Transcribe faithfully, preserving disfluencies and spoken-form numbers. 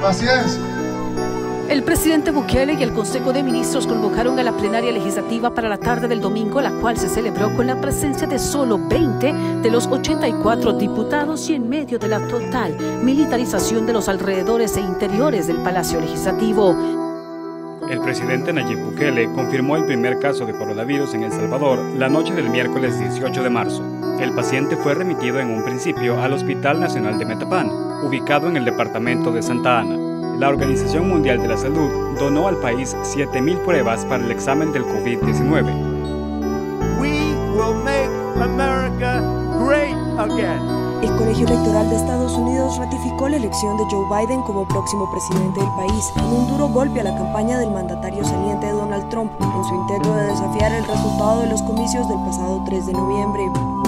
Paciencia. El presidente Bukele y el Consejo de Ministros convocaron a la plenaria legislativa para la tarde del domingo, la cual se celebró con la presencia de solo veinte de los ochenta y cuatro diputados y en medio de la total militarización de los alrededores e interiores del Palacio Legislativo. El presidente Nayib Bukele confirmó el primer caso de coronavirus en El Salvador la noche del miércoles dieciocho de marzo. El paciente fue remitido en un principio al Hospital Nacional de Metapán, ubicado en el departamento de Santa Ana. La Organización Mundial de la Salud donó al país siete mil pruebas para el examen del COVID diecinueve. We will make America great again. El Colegio Electoral de Estados Unidos ratificó la elección de Joe Biden como próximo presidente del país, en un duro golpe a la campaña del mandatario saliente Donald Trump, en su intento de desafiar el resultado de los comicios del pasado tres de noviembre.